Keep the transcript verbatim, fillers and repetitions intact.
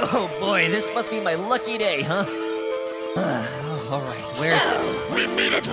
Oh boy, this must be my lucky day, huh? Uh, all right, where's... So, we meet at